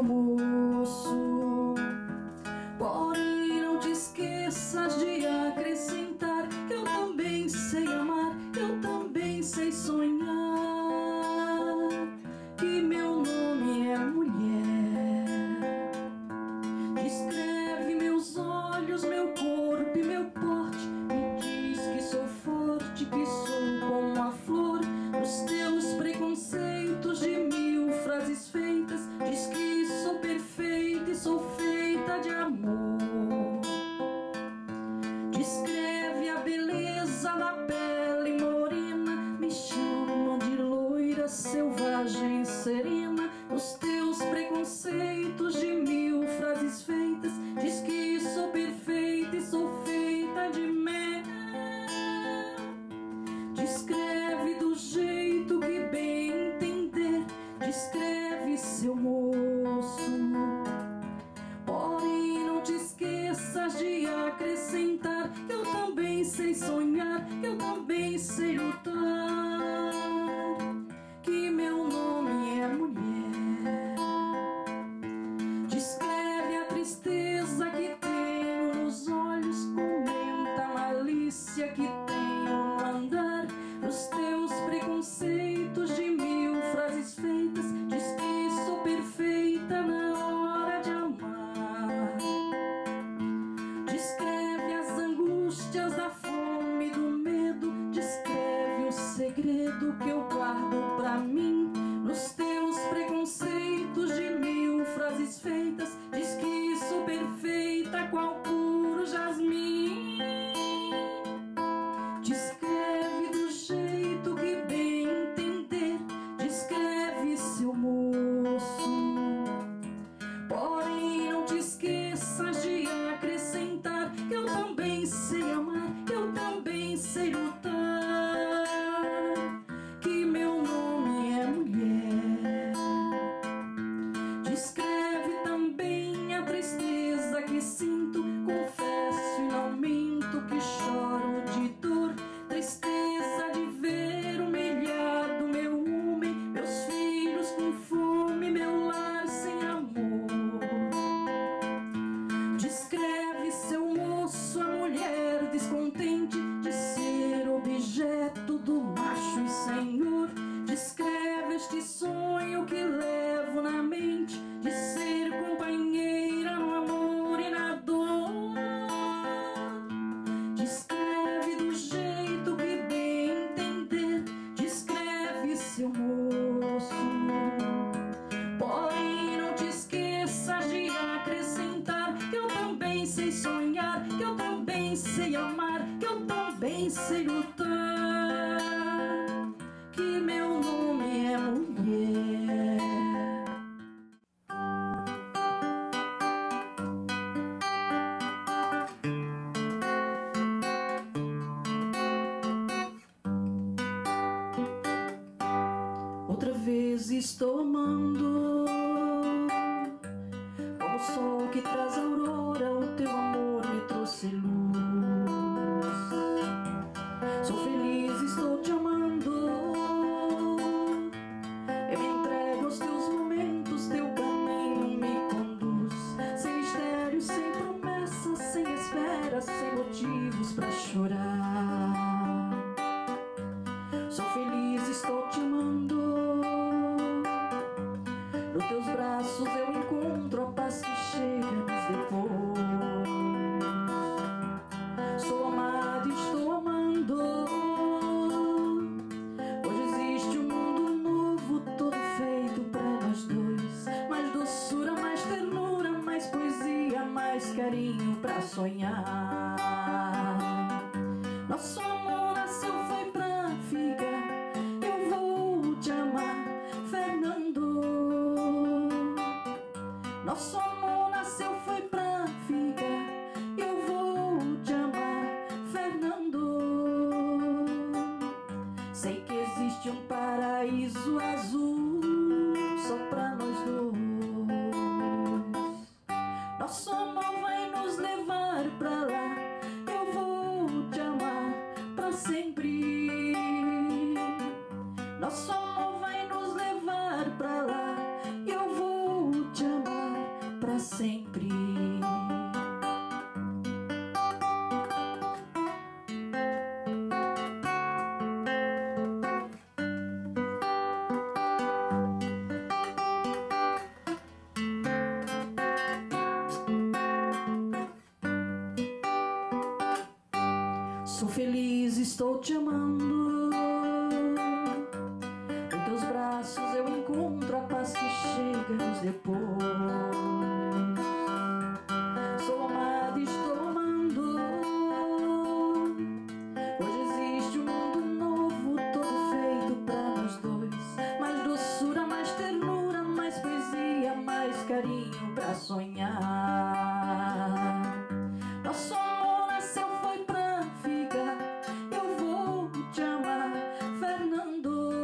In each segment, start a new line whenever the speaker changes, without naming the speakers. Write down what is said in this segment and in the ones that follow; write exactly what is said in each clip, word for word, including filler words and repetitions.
seu moço. Porém não te esqueças de acrescentar que eu também sei amar, que eu também sei sonhar, que meu nome é mulher. Descreve meus olhos, meu corpo e meu porte, me diz que sou forte, que sou como a flor. Os teus preconceitos de mil frases feitas, diz que sou perfeita e sou feita de amor. Descreve a beleza da pele morena, me chama de loira, selvagem, serena. Os teus preconceitos de mil frases feitas, diz que sou perfeita e sou feita de mel. Descreve do jeito que bem entender, descreve seu moço. Porém não te esqueças de acrescentar que eu também sei sonhar, que eu também sei lutar, que meu nome é mulher. Descreve a tristeza que tenho nos olhos, comenta a malícia que tenho no andar. Os teus preconceitos de mil frases feitas, diz que sou perfeita na hora de amar. Descreve as angústias da fome e do medo, descreve o segredo que eu guardo pra mim. Nos teus preconceitos de mil frases feitas, diz que sou perfeita qual puro jasmim. Descreve do jeito que bem entender, descreve seu moço. Porém não te esqueças de acrescentar que eu também sei amar, que eu também sei lutar, que meu nome é mulher. Descreve também a tristeza que sinto, confesso e não minto que choro de dor. Tristeza de ver humilhado meu homem, meus filhos com fome, meu lar sem amor. Descreve seu moço, a mulher descontente de ser objeto do macho e senhor. Descreve este sonho que levo na mente, de ser companheira no amor e na dor. Descreve do jeito que bem entender, descreve seu moço. Porém não te esqueças de acrescentar que eu também sei sonhar, que eu também sei amar, que eu também sei lutar, que meu nome é mulher. Outra vez estou amando, como o sol que traz a aurora, o teu amor me trouxe luz. Sou feliz, estou te amando, eu me entrego aos teus momentos, teu caminho me conduz. Sem mistérios, sem promessas, sem esperas, sem motivos pra chorar. Sou feliz, estou te amando, nos teus braços eu encontro a paz que chega-nos depois. Sou amado e estou amando, hoje existe um mundo novo, todo feito pra nós dois. Mais doçura, mais ternura, mais poesia, mais carinho pra sonhar. Nosso amor nasceu, foi pra ficar, eu vou te amar, Fernando. Nosso amor nasceu, foi pra ficar, eu vou te amar, Fernando. Sei que existe um paraíso azul só pra nós dois. Nosso amor vai nos levar pra lá, eu vou te amar pra sempre. Nosso amor vai nos levar pra lá, eu vou te amar. sempre. Sou feliz, estou te amando. Em teus braços eu encontro a paz que chega nos depois. Sou amado, estou amando. Hoje existe um mundo novo, todo feito pra nós dois. Mais doçura, mais ternura, mais poesia, mais carinho pra sonhar. Nosso amor nasceu foi pra ficar. Eu vou te amar, Fernando.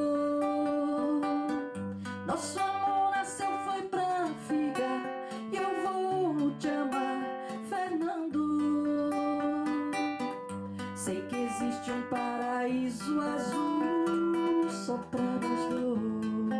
Nosso amor nasceu foi pra ficar. Eu vou te amar, Fernando. Sei que existe um paraíso azul só pra nós dois.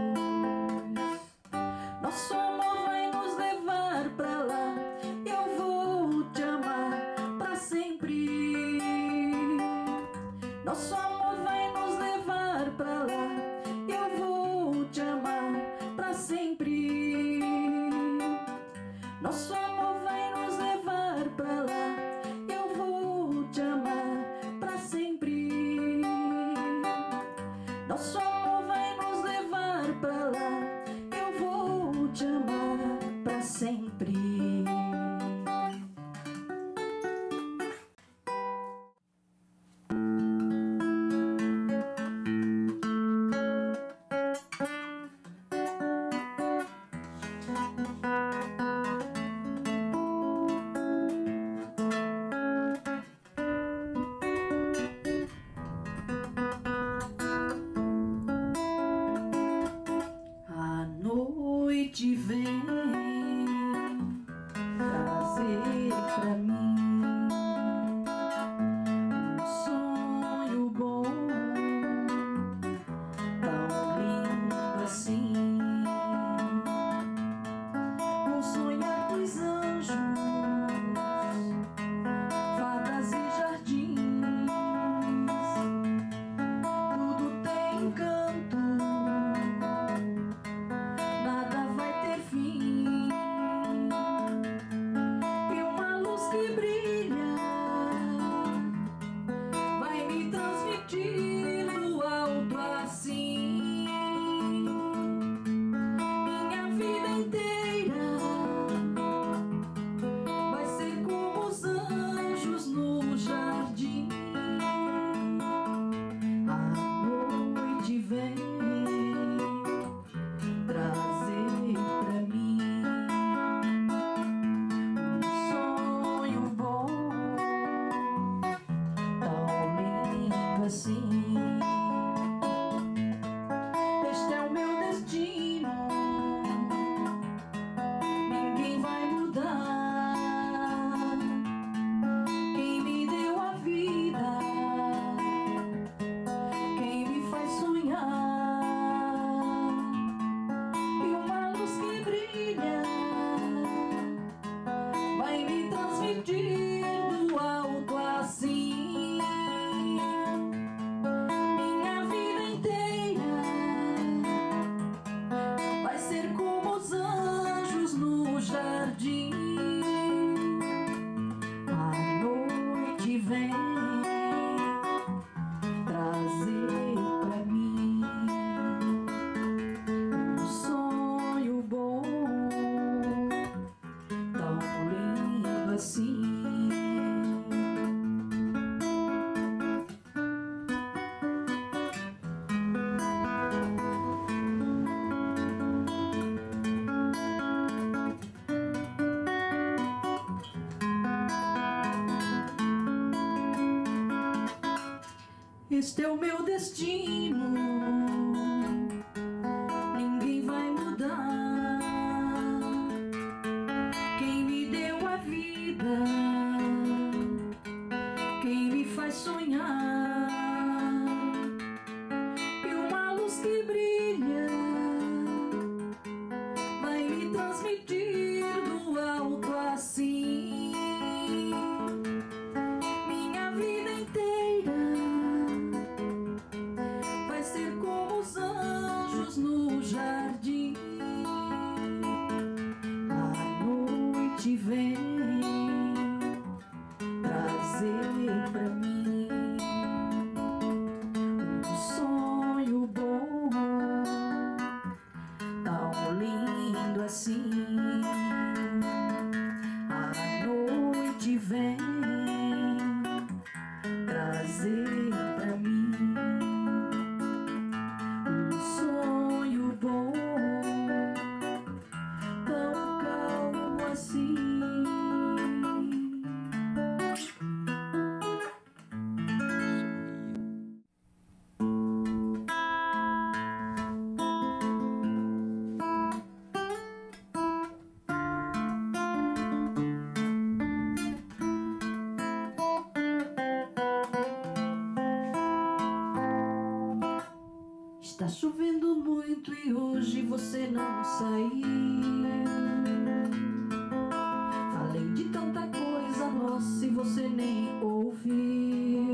Nosso amor vai nos levar pra lá. Eu vou te amar pra sempre. Nosso amor vai nos levar pra lá. Eu vou te amar pra sempre. Nosso amor vai nos levar pra lá. Eu vou te amar pra sempre. Nosso amor vai nos levar pra lá. Eu vou te amar pra sempre. A noite vem trazer pra mim um sonho bom, tão lindo assim. Vou sonhar com os anjos, fadas e jardins. Tudo tem encanto, nada vai ter fim. E uma luz que brilha vai me transmitir do alto assim. Minha vida inteira vai ser como os anjos no jardim. A noite vem trazer pra mim um sonho bom, tão lindo assim. Este é o meu destino, ninguém vai mudar. Quem me deu a vida, quem me faz sonhar. E uma luz que brilha vai me transmitir do alto assim. Minha vida inteira vai ser como os anjos no jardim. A noite vem trazer pra mim um sonho bom, tão lindo assim. Este é o meu destino, ninguém vai mudar. Quem me deu a vida, quem me faz sonhar. E uma luz que brilha vai me transmitir do alto noite vem trazer pra mim um sonho bom, tão lindo assim. A noite vem trazer pra mim um sonho bom, tão calmo assim. Está chovendo muito e hoje você não saiu. Falei de tanta coisa nossa e você nem ouviu.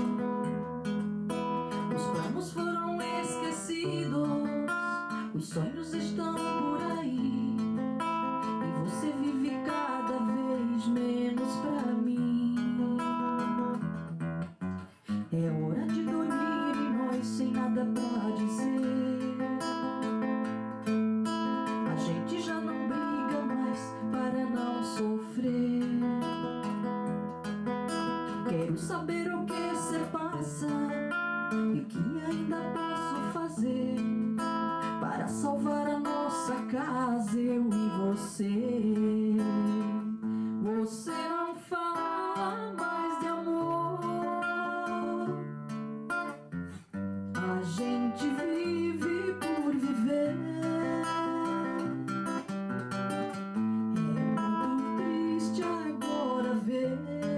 Os planos foram esquecidos, os sonhos estão por aí, e você vive cada vez menos pra mim. É hora de dormir e nós sem nada pra dizer. A gente já não briga mais para não sofrer. Quero saber o que se passa e o que ainda posso fazer para salvar a nossa casa, eu e você. Você não fala mais de amor, a gente vive por viver. É muito triste agora ver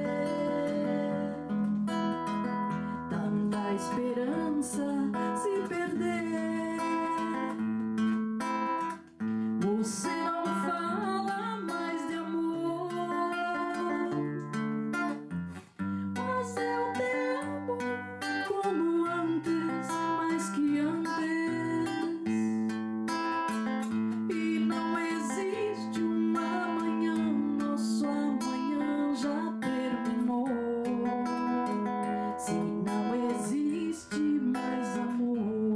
tanta esperança se perder. Você não fala mais de amor, mas eu te amo como antes, mais que antes. E não existe um amanhã, nosso amanhã já terminou. Se não existe mais amor,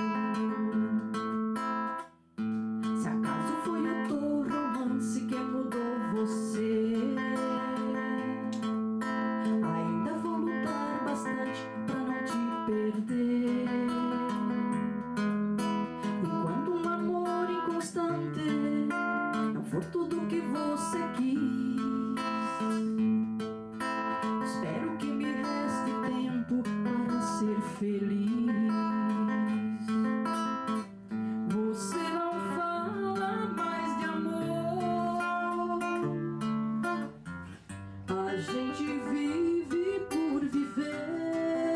se acaso foi o teu romance que mudou você, ainda vou lutar bastante pra não te perder. E quando um amor inconstante não for tudo que você quis, espero que me reste tempo para ser feliz. Você não fala mais de amor, a gente vive por viver.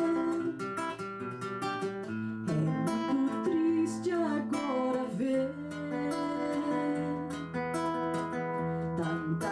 É muito triste agora ver tanta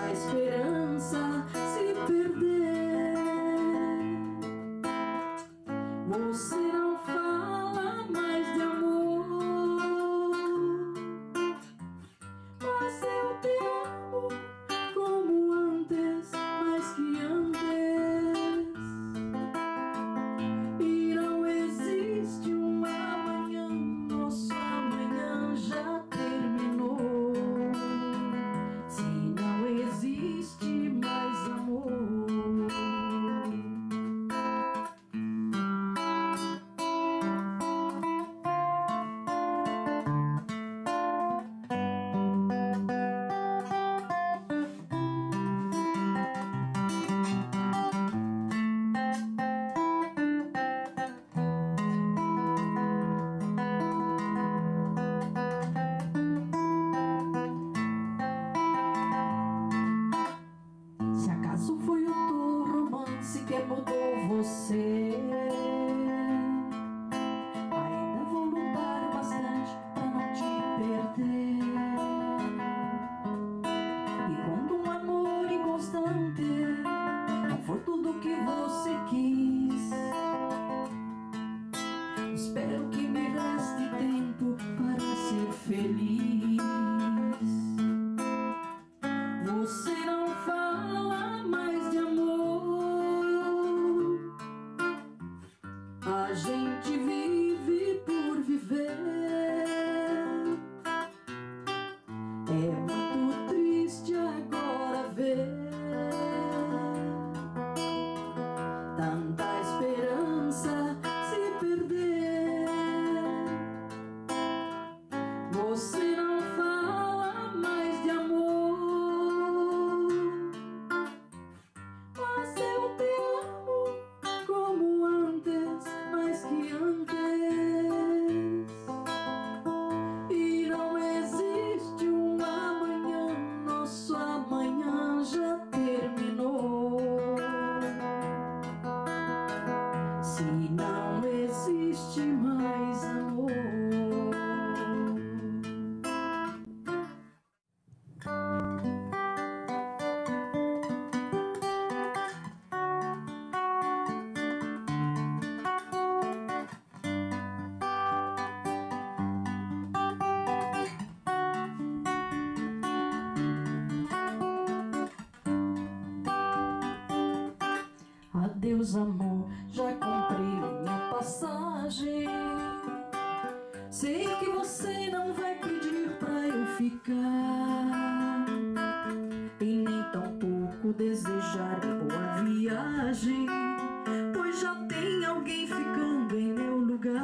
Adeus, amor, já comprei minha passagem. Sei que você não vai pedir pra eu ficar, e nem tampouco desejar boa viagem, pois já tem alguém ficando em meu lugar.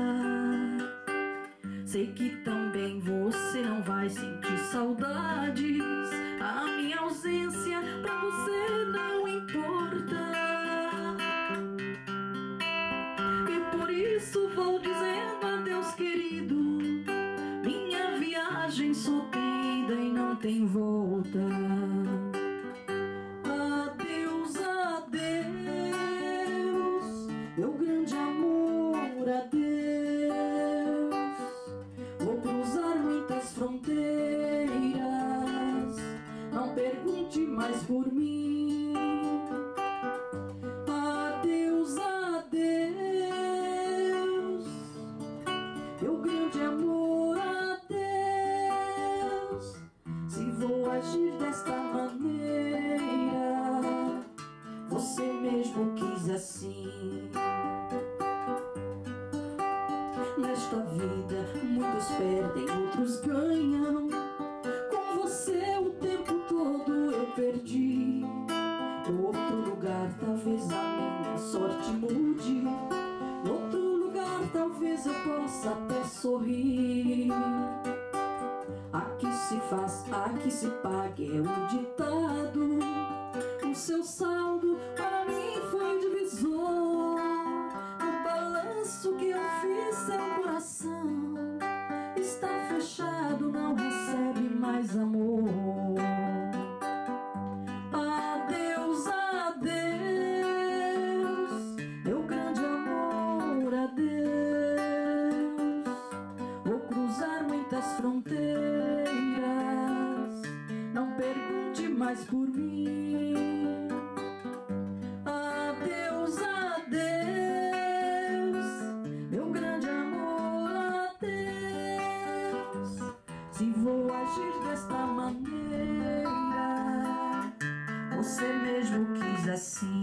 Sei que também você não vai sentir saudades, a minha ausência pra você não importa. E por isso vou dizendo adeus, querido, minha viagem só tem ida e não tem volta. Adeus, adeus, meu grande amor, adeus. Vou cruzar muitas fronteiras, não pergunte mais por mim. Adeus, adeus, meu grande amor, adeus. Se vou agir desta maneira, você mesmo quis assim. Nesta vida muitos perdem, outros ganham. Com você o tempo todo eu perdi. No outro lugar talvez a minha sorte mude, no outro lugar talvez eu possa até sorrir. Aqui se faz, aqui se paga, é um ditado. O seu saldo para mim foi divisor. No balanço que eu fiz, seu coração está fechado, não recebe mais amor. Adeus, adeus, meu grande amor, adeus. Vou cruzar muitas fronteiras, não pergunte mais por mim. Adeus, adeus, meu grande amor, adeus. Se vou agir desta maneira, você mesmo quis assim.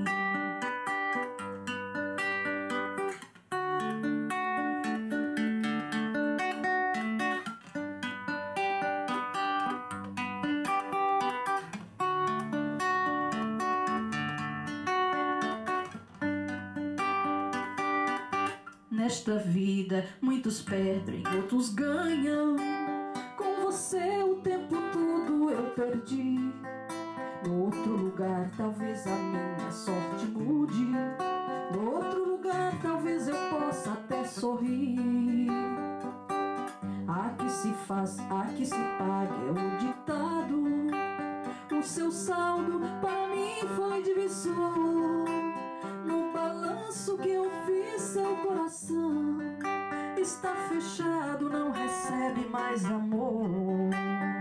Nesta vida muitos perdem, outros ganham. Com você o tempo todo eu perdi. No outro lugar talvez a minha sorte mude, no outro lugar talvez eu possa até sorrir. Aqui se faz, aqui se paga, é o ditado. O seu saldo para mim foi divisor. No balanço que eu fiz, seu coração está fechado, não recebe mais amor.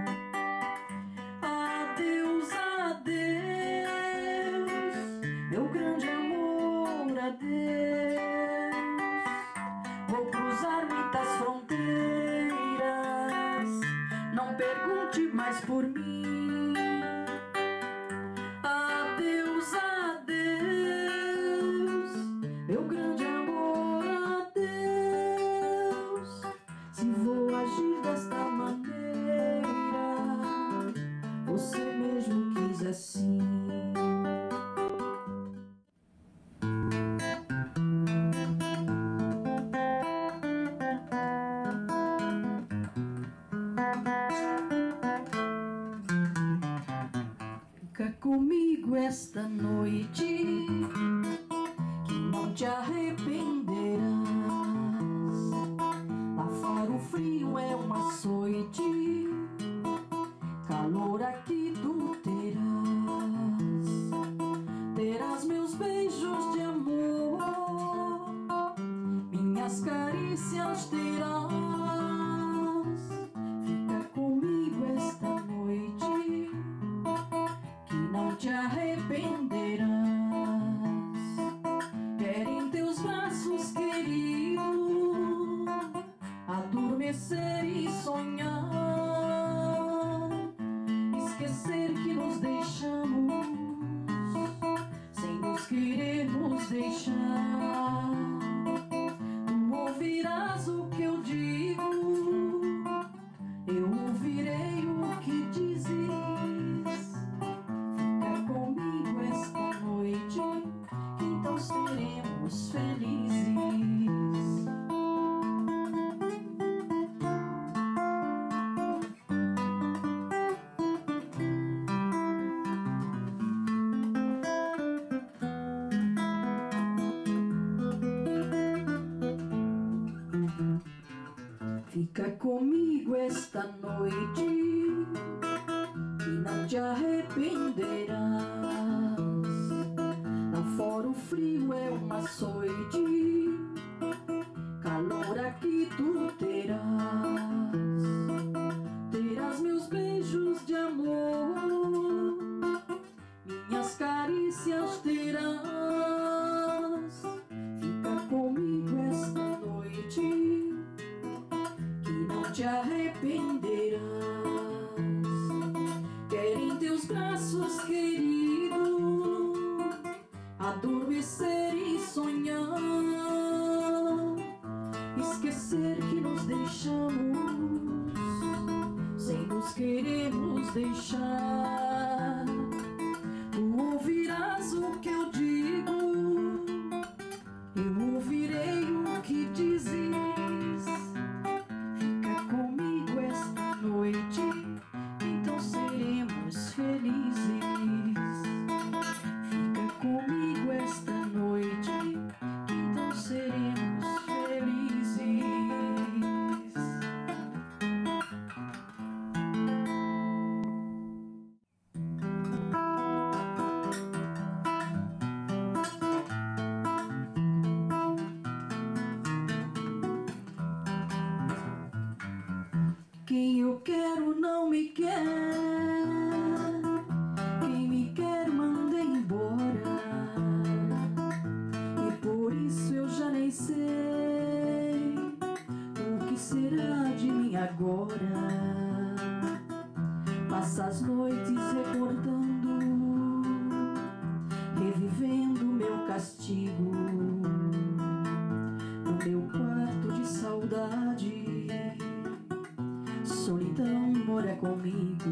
Adeus, adeus, meu grande amor, adeus. Vou cruzar muitas fronteiras, não pergunte mais por mim. Adeus, adeus, meu grande amor, adeus. Se vou agir desta maneira, você mesmo quis assim. Fica comigo esta noite, que não te arrependerás. Lá fora o frio é um açoite, calor aqui tu terás. Terás meus beijos de amor, minhas carícias terás. Fica comigo esta noite, que não te arrependerás. Fica comigo esta noite e não te arrependerás. Lá fora o frio é um açoite, calor aqui tu terás. Terás meus beijos de amor, minhas carícias terás. Fica comigo esta noite que não te arrependerás. Quero em teus braços, querido, adormecer e sonhar, esquecer que nos deixamos sem nos querer nos deixar. Tu ouvirás o que eu digo, eu ouvirei o que dizes. Fica comigo esta noite, então seremos felizes. Fica comigo esta noite, então seremos felizes. Quem eu quero não me quer, quem me quer manda embora, e por isso eu já nem sei o que será de mim agora. Passa as noites recordando, revivendo meu castigo, no meu quarto de saudade. Solidão mora comigo.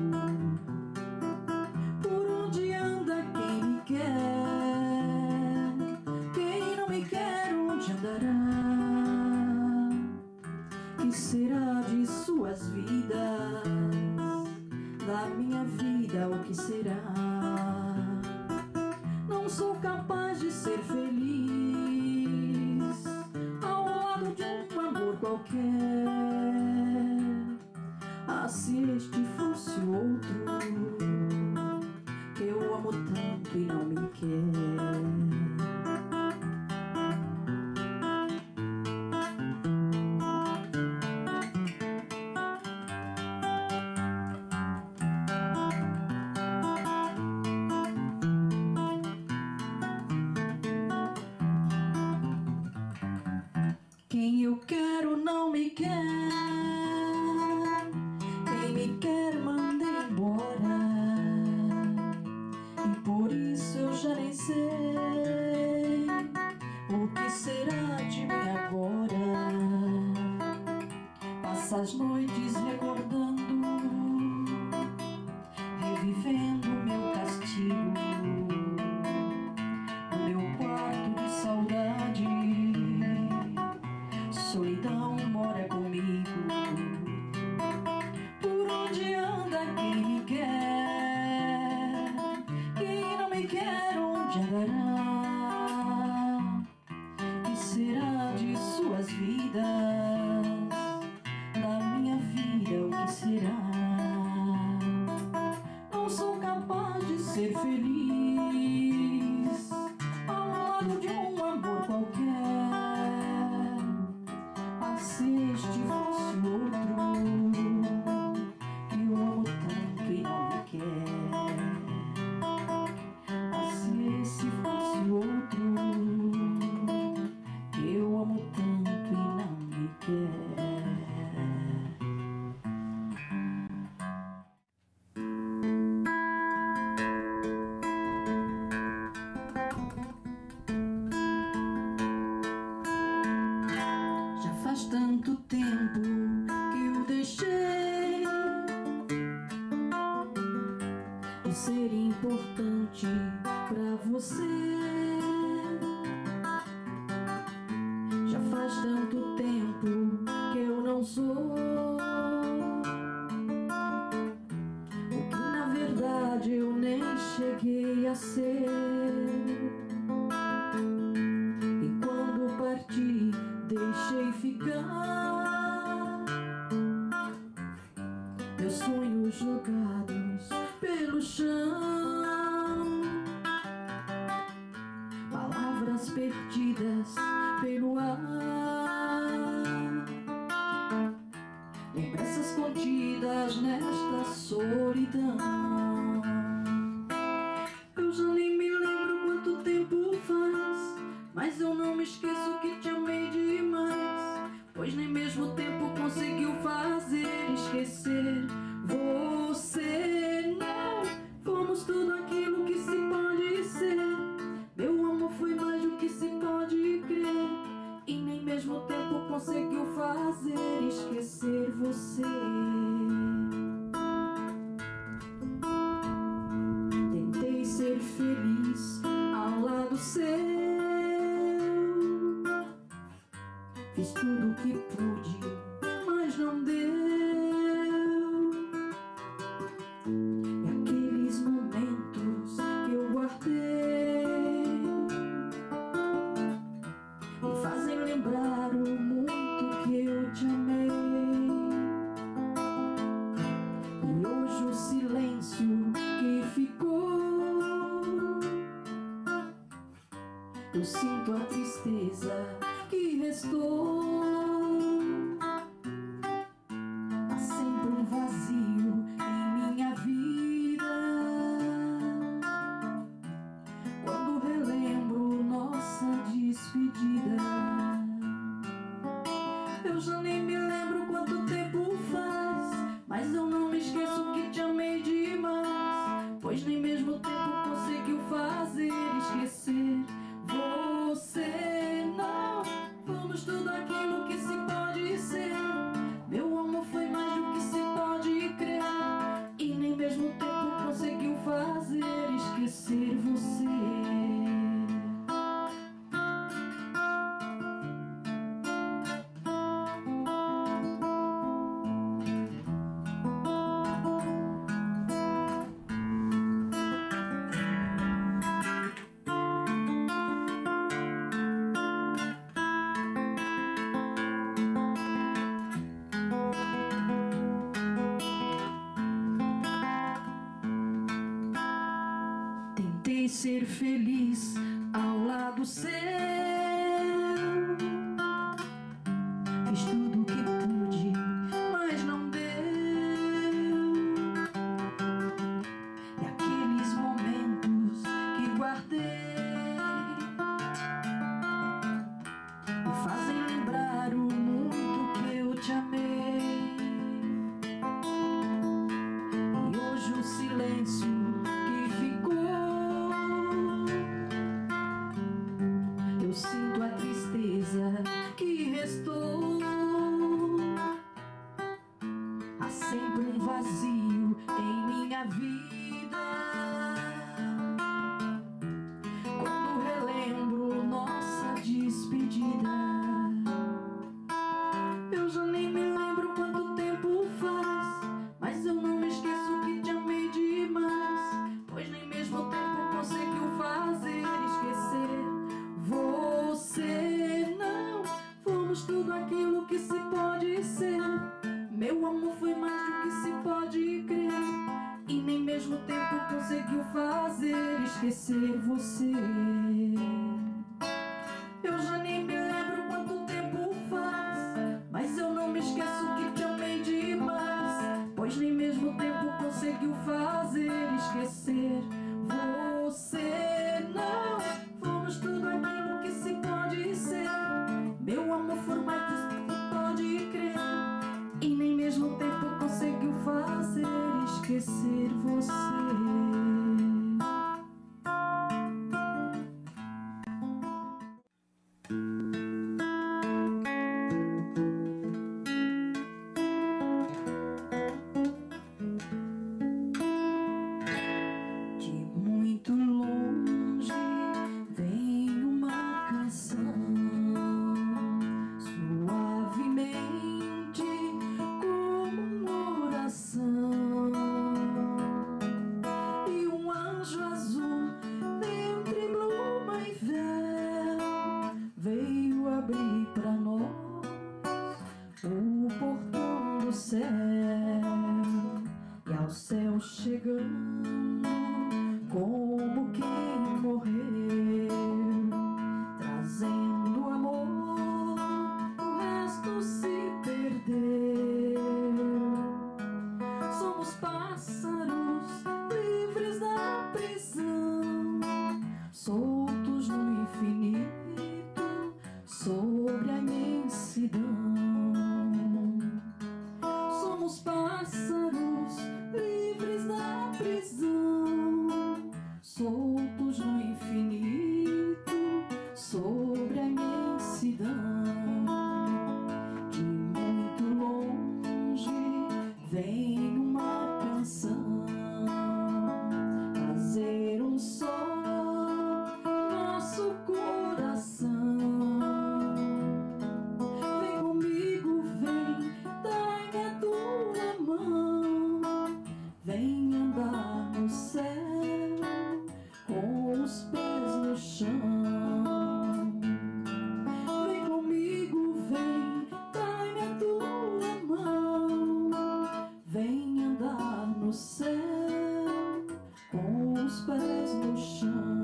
Por onde anda quem me quer? Quem não me quer, onde andará? Que será de suas vidas? Da minha vida, o que será? Não sou capaz de ser feliz ao lado de um amor qualquer. Ah, se este fosse outro, que eu amo tanto e não me quer. Quem eu quero não me quer, quem me quer manda embora, e por isso eu já nem sei o que será de mim agora. Passa as noites recordando, revivendo meu castigo, no meu quarto de saudade. Solidão mora comigo. Por onde anda quem me quer? Quem não me quer, onde andará? Que será de suas vidas? Da minha vida, o que será? Não sou capaz de ser feliz ao lado de um amor qualquer. Se este fosse outro, que eu amo tanto e não me quer. Ah, se esse fosse outro, que eu amo tanto e não me quer. Faz tanto tempo que eu deixei de ser importante pra você. Já faz tanto tempo que eu não sou o que na verdade eu nem cheguei a ser. E quando parti, deixei ficar pelo chão, palavras perdidas pelo ar, lembranças contidas nesta solidão. Eu já nem me lembro quanto tempo faz, mas eu não me esqueço que te amei demais, pois nem mesmo o tempo conseguiu fazer esquecer você. Não fomos tudo aquilo que se pode ser, meu amor foi mais do que se pode crer, e nem mesmo o tempo conseguiu fazer esquecer você. Tentei ser feliz ao lado seu, fiz tudo o que pude, mas não deu. E aqueles momentos que eu guardei me fazem lembrar o muito que eu te amei. E hoje o silêncio que ficou, eu sinto a tristeza que restou. Há sempre um vazio em minha vida quando relembro nossa despedida. Eu já nem me lembro quanto tempo faz, mas eu não me esqueço que te amei demais, pois nem mesmo o tempo conseguiu fazer esquecer você. Não fomos tudo aquilo que se pode ser, meu amor foi mais do que se pode crer, e nem mesmo o tempo conseguiu fazer esquecer você. Tentei ser feliz ao lado seu, fiz tudo o que pude, mas não deu. E aqueles momentos que guardei me fazem lembrar o muito que eu te amei. E hoje o silêncio que ficou, eu sinto a tristeza que restou. Há sempre um vazio em minha vida quando relembro nossa despedida. Eu já nem me lembro quanto tempo faz, mas eu não me esqueço que te amei demais, pois nem mesmo o tempo conseguiu fazer esquecer você. Não fomos tudo aquilo que se pode ser, meu amor foi mais do que se pode crer, e nem mesmo o tempo conseguiu fazer esquecer você. Eu já nem me lembro quanto tempo faz, mas eu não me esqueço que te amei demais, pois nem mesmo o tempo conseguiu fazer esquecer você. Não fomos tudo aquilo que se pode ser, meu amor foi mais do que pode crer, e nem mesmo o tempo conseguiu fazer esquecer você. Chegando chorando como quem morreu, trazendo amor, o resto se perdeu. Somos pássaros livres da prisão, soltos no infinito, sobre a imensidão. Somos pássaros livres da prisão, soltos no infinito, sobre a imensidão. De muito longe vem uma canção fazer um som no nosso coração. Vem comigo, vem, dai-me a tua mão, vem andar no céu com os pés no chão. Vem comigo, vem, dai-me a tua mão, vem andar no céu com os pés no chão.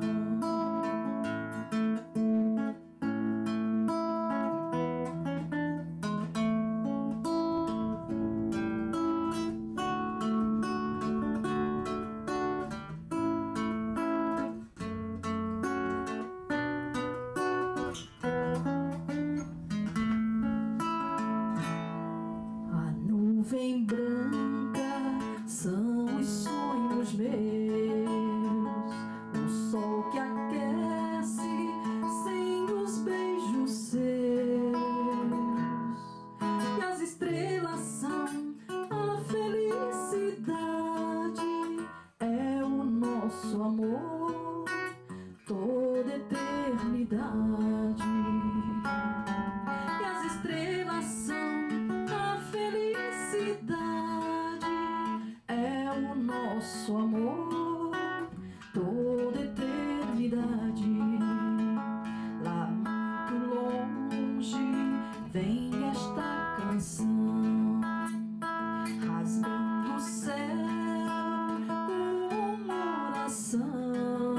A nuvem branca são os sonhos meus, o sol que aquece sem os beijos seus, e as estrelas são a felicidade, é o nosso amor, toda eternidade. E as estrelas são a felicidade, é o nosso amor, toda eternidade. Lá muito longe vem esta canção, rasgando o céu com uma oração.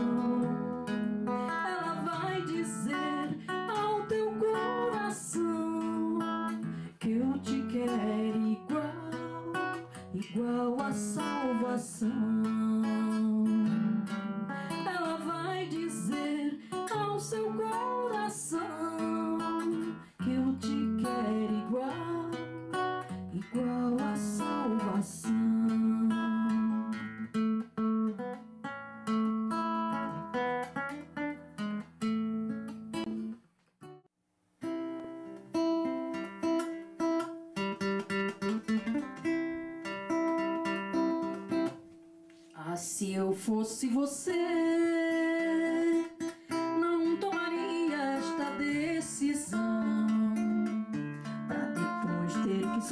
Ela vai dizer ao teu coração que eu te quero igual, igual a salvação. Ela vai dizer ao seu coração que eu te quero igual, igual a salvação. Ah, se eu fosse você, não tomaria esta decisão, pra depois ter que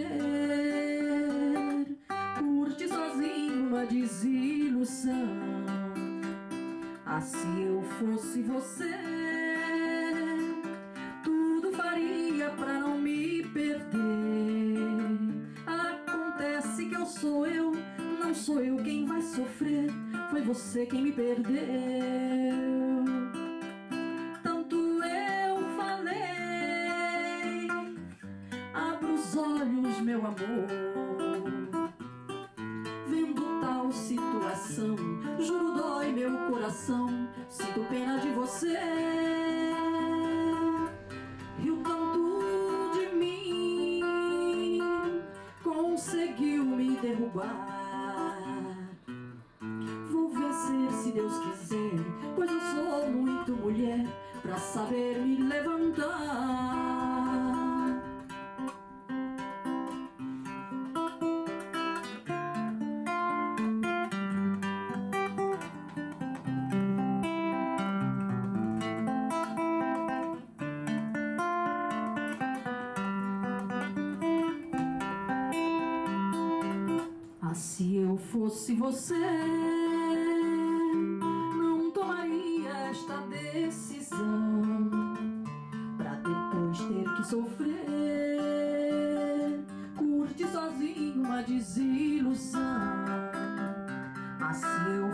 sofrer, curtir sozinho uma desilusão. Ah, se eu fosse você, tudo faria pra não me perder. Acontece que eu sou eu, não sou eu quem vai sofrer, foi você quem me perdeu. Tanto eu falei, abra os olhos, meu amor, vendo tal situação, juro dói meu coração, sinto pena de você. E o tanto de mim conseguiu me derrubar. Vou vencer se Deus quiser, pois eu sou muito mulher pra saber me levantar. Ah, se eu fosse você, não tomaria esta decisão, pra depois ter que sofrer, curtir sozinho uma desilusão.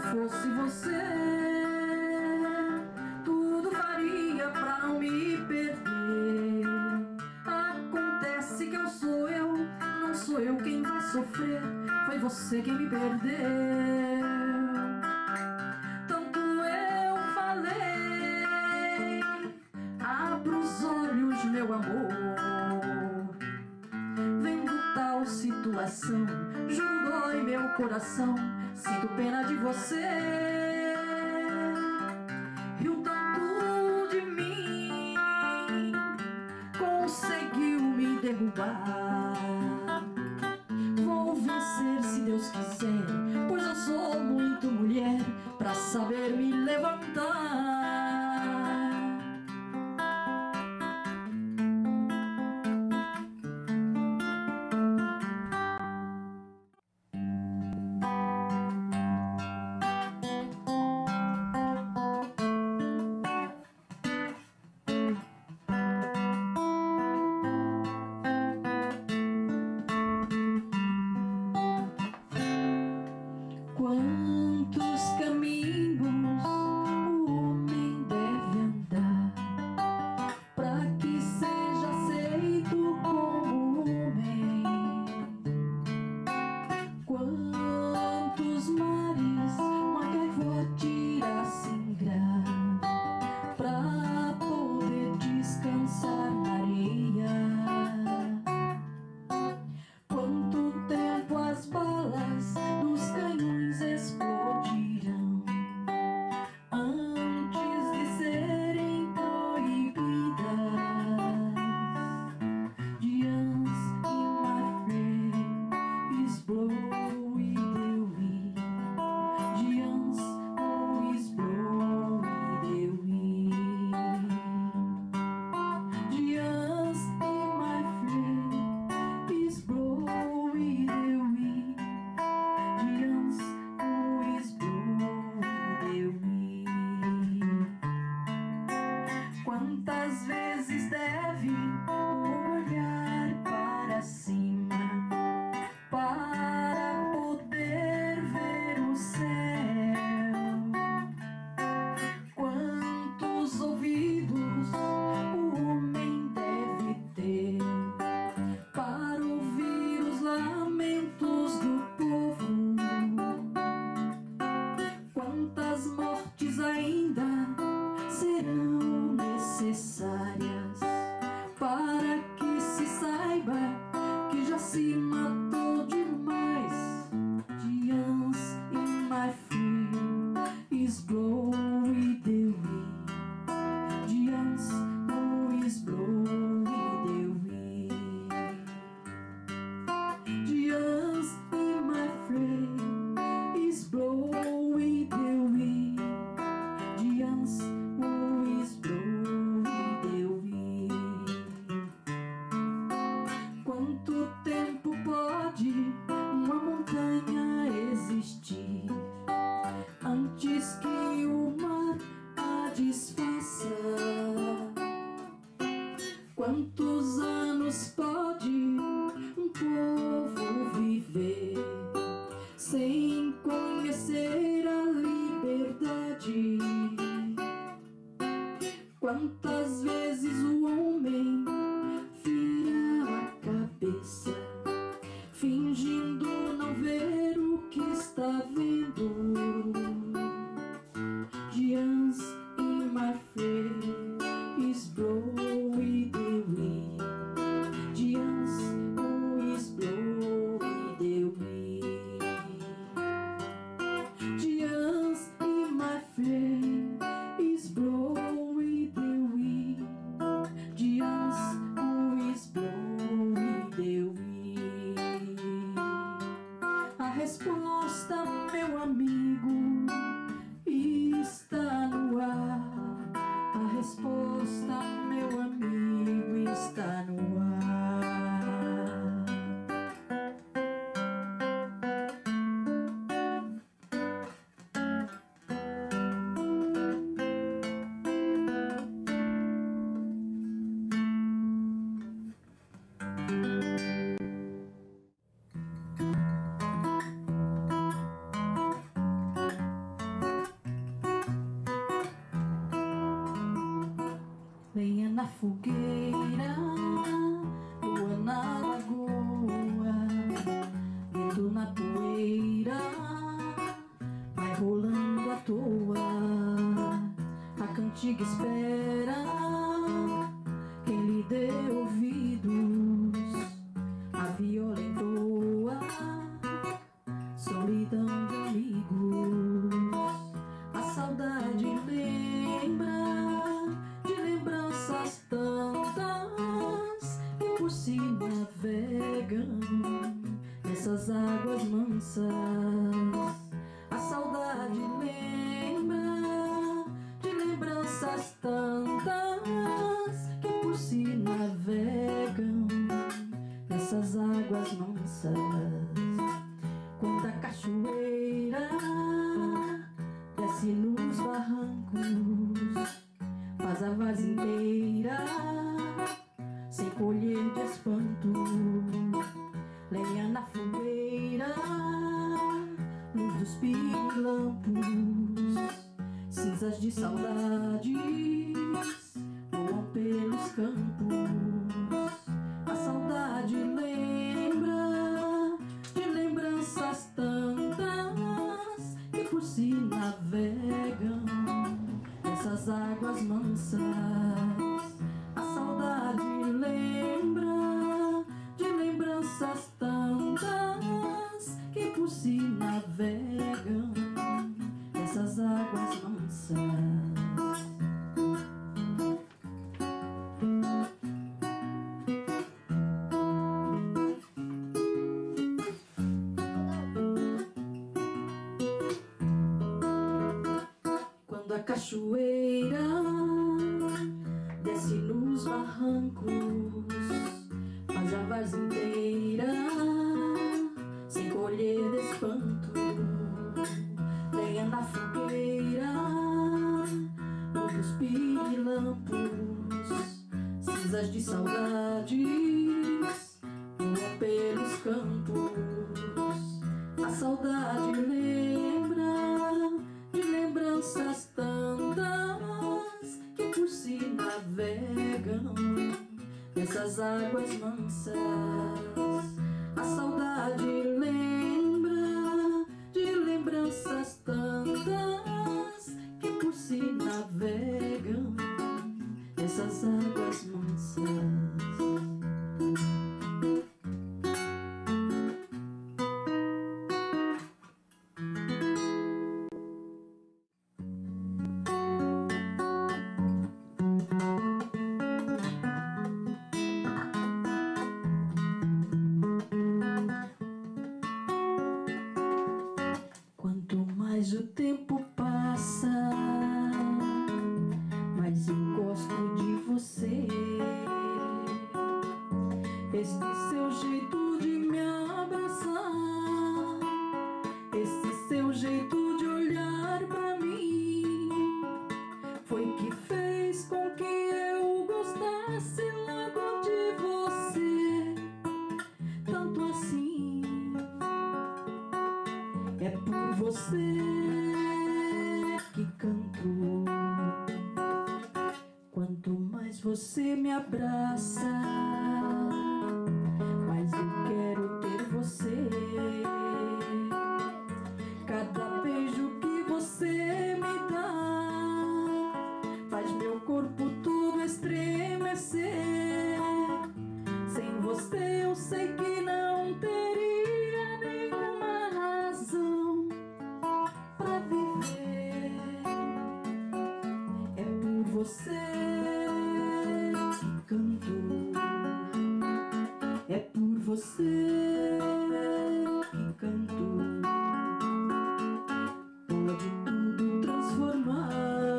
fosse você, tudo faria pra não me perder. Acontece que eu sou eu, não sou eu quem vai sofrer, foi você quem me perdeu. Tanto eu falei, abra os olhos, meu amor. Vendo tal situação, juro dói meu coração, sinto pena de você. Riu tanto de mim, conseguiu me derrubar. Vou vencer se Deus quiser, pois eu sou muito mulher pra saber me levantar. Quantos caminhos o homem deve andar pra que seja aceito como homem? Quantos mares uma gaivota irá singrar pra poder descansar na areia? Quanto tempo as balas dos canhões explodirão antes de serem proibidas? The ants in my frame is blowing the wind. The ants always blowing the wind. The ants in my frame is blowing the wind. The ants always blowing the wind. Quantas vezes deve olhar para cima para poder ver o céu? Quantos ouvidos o homem deve ter para ouvir os lamentos do povo? Quantas mortes ainda serão necessárias para que se saiba que já se matou demais? The ants in my field is blowing the wind. The ants always blowing the wind. The ants in my frame is blowing the wind. The ants always blowing the wind. Quanto tempo pode uma montanha existir antes que o mar a desfaça? Quantos anos pode um povo viver sem conhecer a liberdade? Quantas vezes o homem vira a cabeça, fingindo não ver o que está vendo? The ants in my frame is blowing the wind. The ants always blowing the wind. The ants in my frame is blowing the wind. The ants always blowing the wind. A resposta, meu amigo, está no ar. A resposta, meu amigo, está no ar. fogueira, lua na lagoa, vento na poeira, vai rolando à toa. A cantiga espera quem lhe dê ouvidos, a viola entoa solidão de amigos. A saudade lembra de lembranças tantas que por si navegam nessas águas mansas. A saudade lembra de lembranças tantas que por si navegam nessas águas mansas. Quando a cachoeira desce nos barrancos, faz a várzea inteira sem colher de espanto. Lenha na fogueira, luz dos pirilampos, cinzas de saudades voam pelos campos. A saudade lembra de lembranças tantas que por si navegam nessas águas mansas. A saudade lembra de lembranças tantas que por si navegam nessas águas mansas. Quando a cachoeira desce nos barrancos, faz a várzea inteira sem colher de espanto. Lenha na fogueira, luz dos pirilampos, cinzas de saudades voam pelos campos. A saudade lembra de lembranças tantas que por si navegam nessas águas mansas. A saudade lembra de lembranças tantas que por si navegam nessas águas mansas. Quanto mais o tempo passa, mais eu gosto de você. Esse seu jeito de me abraçar, esse seu jeito de olhar pra mim, foi que fez com que eu gostasse logo de você. Tanto assim, é por você que canto. Quanto mais você me abraça, mais eu quero ter você. Cada beijo que você me dá faz meu corpo todo estremecer. Sem você eu sei que não teria nenhuma razão pra viver. É por você que canto, é por você que canto. Pode tudo transformar,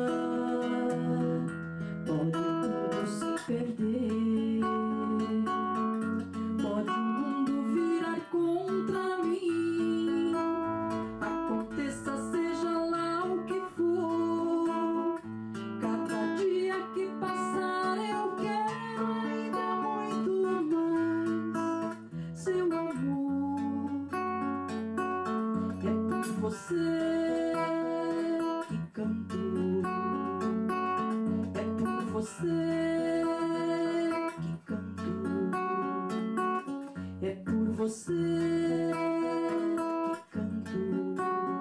pode tudo se perder, pode o mundo virar contra mim. Aconteça, seja lá o que for, cada dia que passar eu quero ainda muito mais seu amor. É por você que canto, é por você você que canto.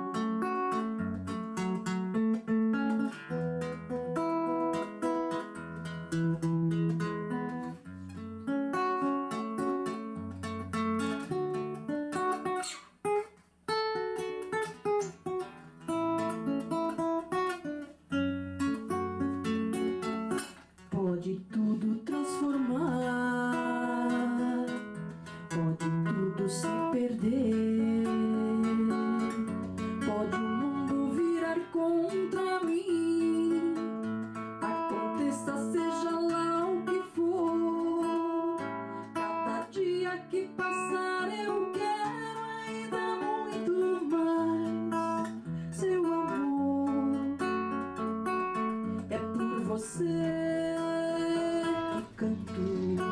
Pode tudo transformar, pode tudo se perder, pode o mundo virar contra mim. Aconteça, seja lá o que for, cada dia que passar eu quero ainda muito mais. Seu amor é por você canto,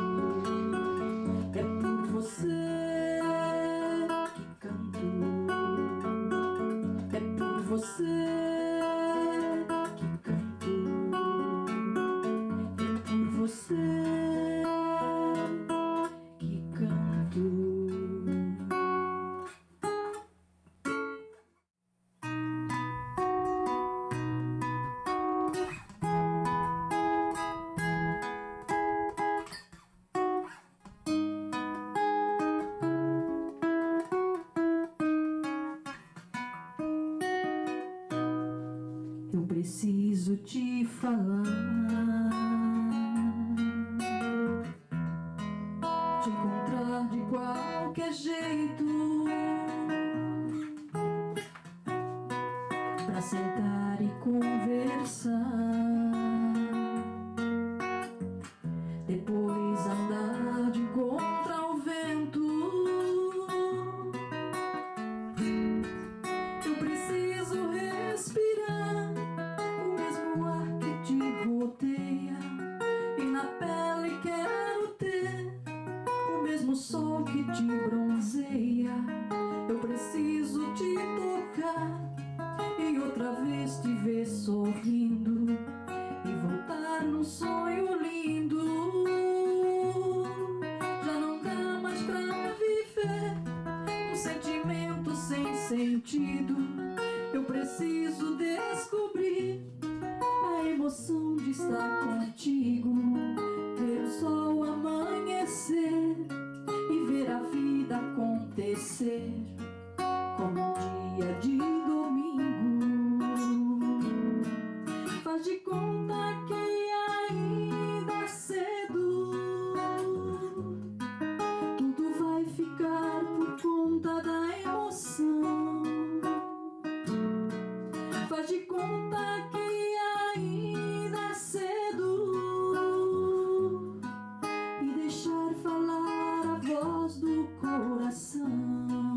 é por você que canto, é por você que canto, é por você que canto. Eu preciso te falar, te encontrar de qualquer jeito, pra sentar e conversar, depois andar de contra o vento. Eu preciso respirar o mesmo ar que te rodeia, e na pele quero ter o mesmo sol que te bronzeia. Eu preciso te tocar e outra vez te ver sorrindo e voltar num sonho lindo. Já não dá mais pra viver um sentimento sem sentido. Eu preciso descobrir a emoção de estar contigo, ver o sol amanhecer e ver a vida acontecer como um dia de domingo. Faz de conta que ainda é cedo, tudo vai ficar por conta da emoção. Faz de conta que ainda é cedo e deixar falar a voz do coração.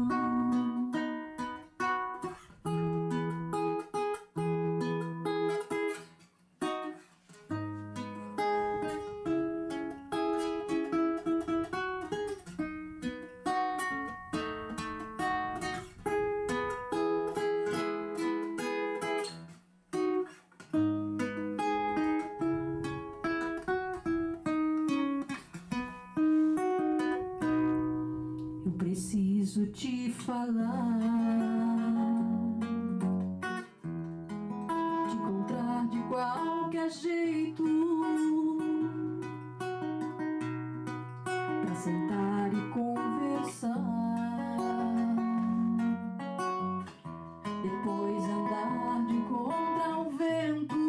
Eu preciso te falar, te encontrar de qualquer jeito, pra sentar e conversar, depois andar de contra o vento.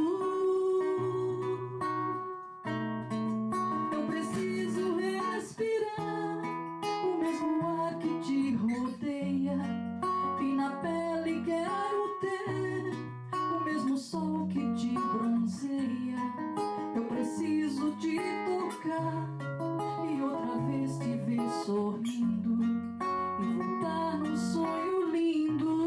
Eu preciso respirar o mesmo ar que te rodeia, e na pele quero ter o mesmo sol que te bronzeia. Eu preciso te tocar e outra vez te ver sorrindo e voltar num sonho lindo.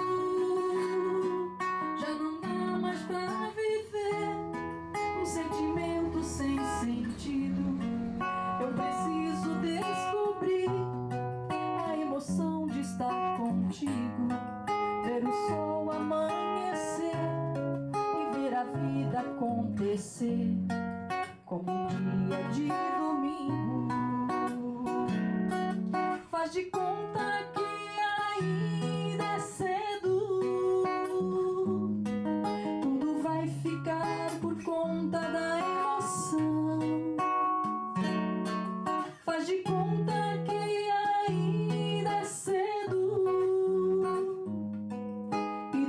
Já não dá mais pra viver um sentimento sem sentido. Eu preciso descobrir a emoção de estar contigo, ver o sol amanhecer e ver a vida acontecer como um dia de domingo. Faz de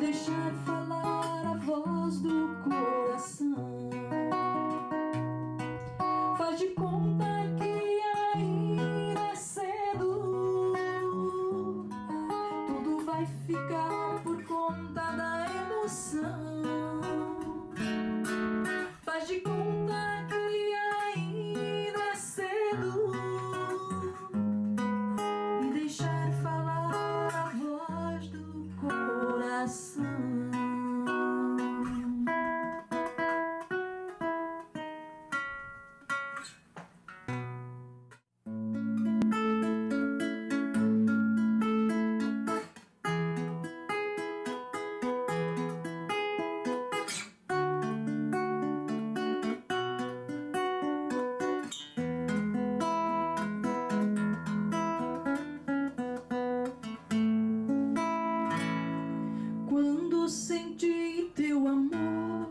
deixar falar a voz do coração. Faz de conta que ainda é cedo, tudo vai ficar por conta da emoção. Faz de conta que ainda é cedo e deixar falar a voz do coração. Quando senti teu amor,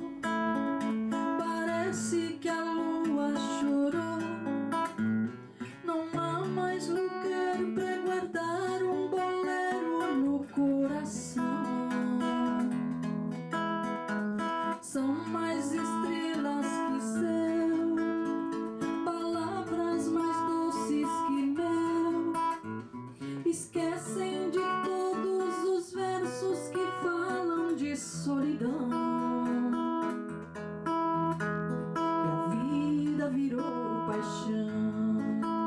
parece que a lua chorou. Não há mais lugar pra guardar um bolero no coração. São mais estrelas que céu, palavras mais doces que mel, esquecem de todos os versos que falam de solidão. E a vida virou paixão.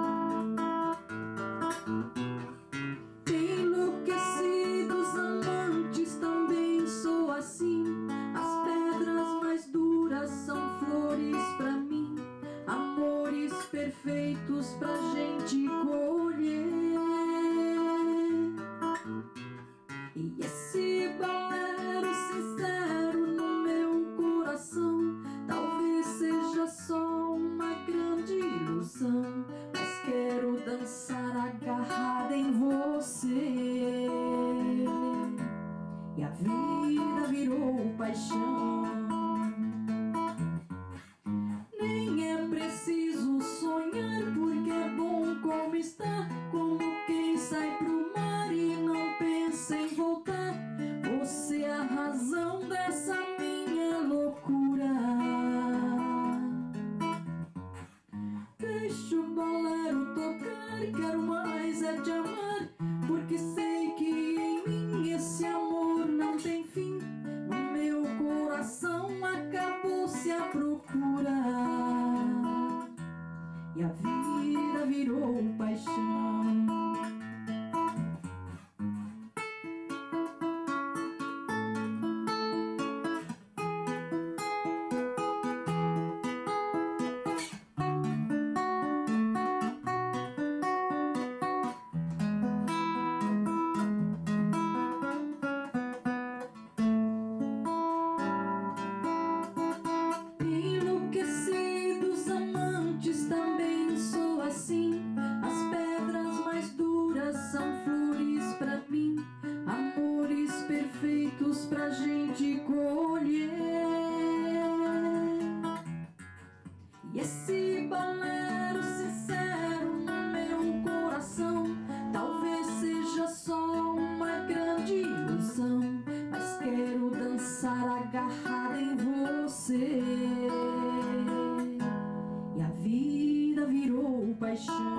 Enlouquecidos amantes também sou assim. As pedras mais duras são flores pra mim, amores perfeitos pra gente colher. E esse bolero sincero no meu coração talvez seja só uma grande ilusão, mas quero dançar agarrada em você. E a vida virou paixão. Nem é preciso sonhar, porque é bom como está, como quem sai pro mar e não pensa em voltar. Você é a razão dessa minha loucura. Deixa o bolero tocar, quero mais é te amar, porque sei que em mim esse amor não tem fim. No meu coração acabou-se a procura e a vida virou paixão. Enlouquecidos amantes também sou assim. As pedras mais duras são flores pra mim, amores perfeitos pra gente colher. E esse bolero sincero no meu coração talvez seja só uma grande ilusão, mas quero dançar agarrada em você. E a vida virou paixão.